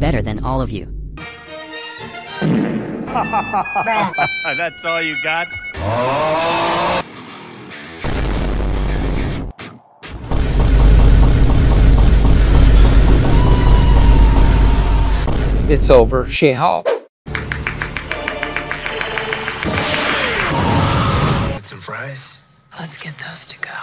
better than all of you. That's all you got? It's over, She-Hulk. Some fries? Let's get those to go.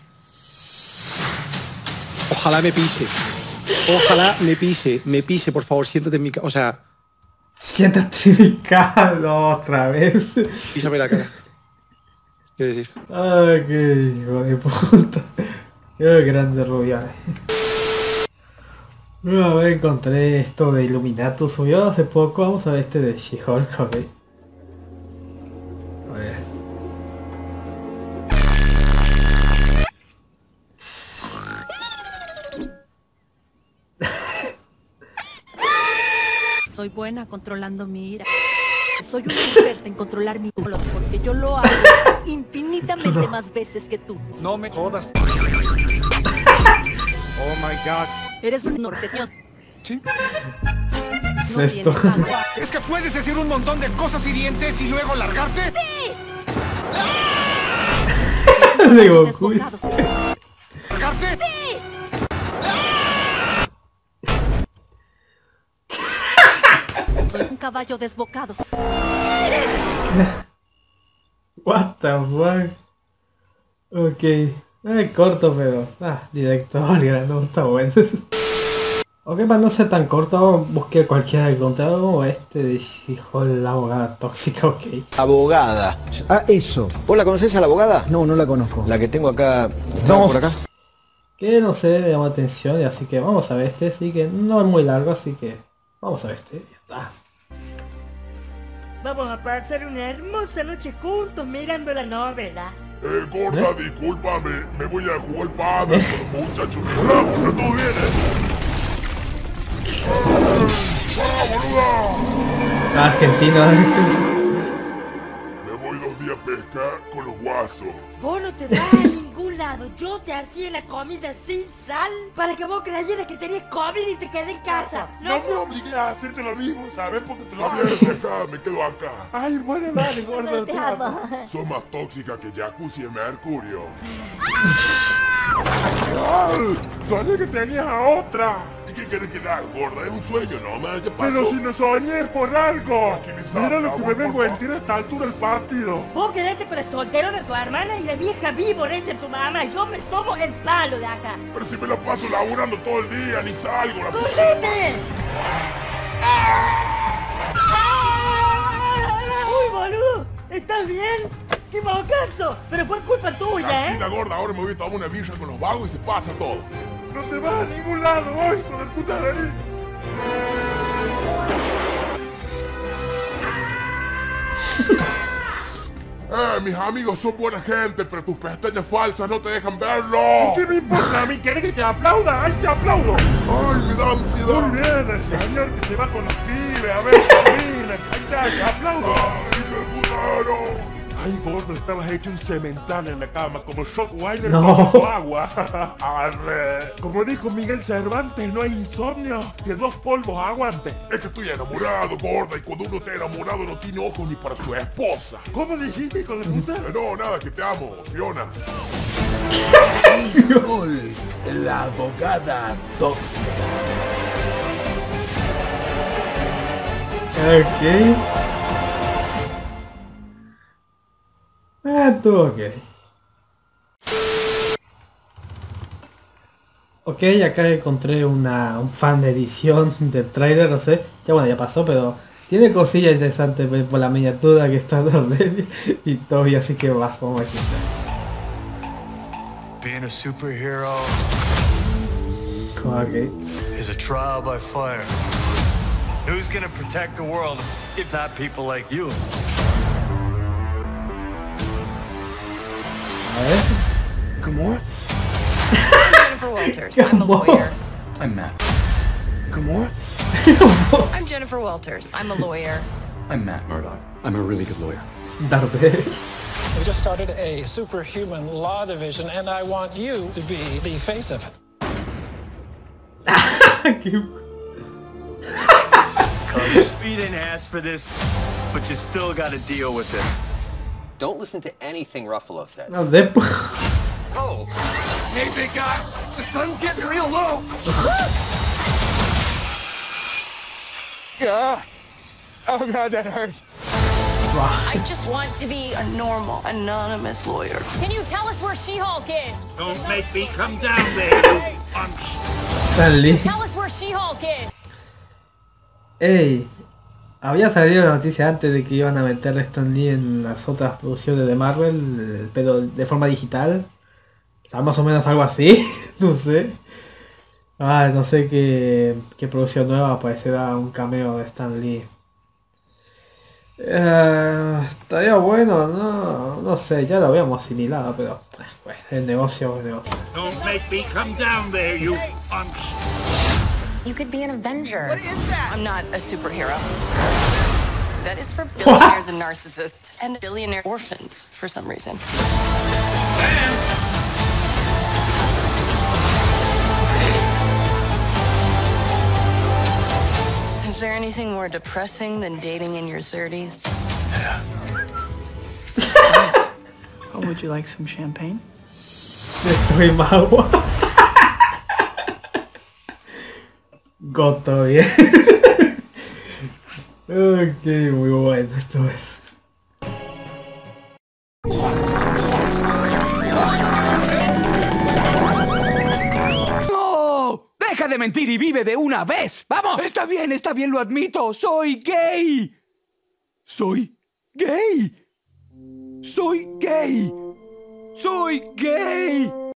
Ojalá me pise. Ojalá me pise, por favor, siéntate en mi cara. O sea, Siéntate en mi cara otra vez. písame la cara. Quiero decir. Ay, qué hijo de puta. Qué grande Rubiales. A ver, encontré esto de Illuminatus. Subió hace poco. Vamos a ver este de She-Hulk, ok. A ver. Soy buena controlando mi ira. Soy una experta en controlar mi dolor porque yo lo hago infinitamente más veces que tú. No me jodas. Oh my god. Eres un norteño. ¿Sí? No Esto. tienes agua. ¿Es que puedes decir un montón de cosas hirientes y luego largarte? Digo, Desbocado. ¿Largarte? ¡Sí! Soy un caballo desbocado. What the fuck. Ok. Corto, pero. Directo. No está bueno. Ok, para no ser tan corto, busqué cualquiera que encontrara como este de She-Hulk, la abogada tóxica, ok. Abogada. Ah, eso. ¿Vos la conocés a la abogada? No, no la conozco. La que tengo acá. No. Por acá. Que no sé, me llamó atención, y así que vamos a ver este, así que no es muy largo, así que vamos a ver este, ya está. Vamos a pasar una hermosa noche juntos mirando la novela. Gorda, discúlpame, me voy a jugar padre con los muchachos. Hola, pero todo bien, boluda! Argentina. Me voy 2 días a pescar con los guasos. Vos no te vas a ningún lado. Yo te hacía la comida sin sal para que vos creyeras que tenías comida y te quedé en casa. No me obligues a hacerte lo mismo, ¿sabes? Porque te lo voy a dejar, me quedo acá. Ay, bueno, dale, gordo. Te amo. Sos más tóxica que Jacuzzi en Mercurio. Soñé que tenías a otra. ¿Y qué querés que haga, gorda? Es un sueño, ¿no? ¿Qué pasó? Pero si no soñé es por algo. Tranquilízate, Mira lo que me amor, vengo por a enterar a esta altura del partido. Vos quedaste con la solterona de tu hermana y la vieja víbora de tu mamá. Yo me tomo el palo de acá. Pero si me la paso laburando todo el día, ni salgo. La ¡Cállate! ¡Uy, boludo! ¿Estás bien? ¡Qué mocazo! Pero fue culpa tuya, Tranquila, gorda, ahora me voy a tomar una birra con los vagos y se pasa todo. No te vas a ningún lado, voy, hijo de puta nariz. Mis amigos son buena gente, pero tus pestañas falsas no te dejan verlo. ¿Qué me importa a mí? ¿Querés que te aplauda? ¡Ay, te aplaudo! Ay, me da ansiedad. Muy bien, el señor que se va con los pibes, a ver, familia. Ahí está, te aplaudo. Ay, qué putano. Ay, gordo, estabas hecho un cemental en la cama, como Shockweiler No. con agua. Arre. Como dijo Miguel Cervantes, no hay insomnio que 2 polvos aguante. Es que estoy enamorado, gorda, y cuando uno está enamorado no tiene ojos ni para su esposa. ¿Cómo dijiste, hijo de puta? No, nada, que te amo, Fiona. La abogada tóxica. Ok. Todo ok. Ok, acá encontré un fan de edición del trailer, no sé. Ya bueno, ya pasó, pero tiene cosillas interesantes por la miniatura que está donde y todo, y así que vamos a ver qué es esto. Being a superhero Ok. is a trial by fire. Who's gonna protect the world if not people like you? A ver. ¿Cómo? I'm Jennifer Walters. I'm a lawyer. I'm Matt. ¿Cómo? I'm Jennifer Walters. I'm a lawyer. I'm Matt Murdock. I'm a really good lawyer. Daredevil. We just started a superhuman law division, and I want you to be the face of it. Qué- You didn't ask for this, but you still gotta deal with it. Don't listen to anything Ruffalo says. No, de... Oh! Hey, big guy! The sun's getting real low! Oh god, that hurts. I just want to be a normal, anonymous lawyer. Can you tell us where She-Hulk is? Don't make me come down there, you punks. Stan Lee. Tell us where She-Hulk is. Ey, había salido la noticia antes de que iban a meter a Stan Lee en las otras producciones de Marvel, pero de forma digital. O sea, más o menos algo así, no sé. No sé qué producción nueva aparecerá un cameo de Stan Lee. Estaría bueno, no sé, ya lo habíamos asimilado, pero bueno, el negocio es el negocio. Don't make me come down there, you punks. You could be an Avenger. What is that? I'm not a superhero. That is for billionaires and narcissists and billionaire orphans for some reason. Is there anything more depressing than dating in your 30s? Yeah. Oh, would you like some champagne? Estoy mago. Goto, bien. Ok, muy bueno esto es. ¡No! ¡Deja de mentir y vive de una vez! ¡Vamos! Está bien, lo admito. ¡Soy gay! ¡Soy gay! ¡Soy gay! ¡Soy gay!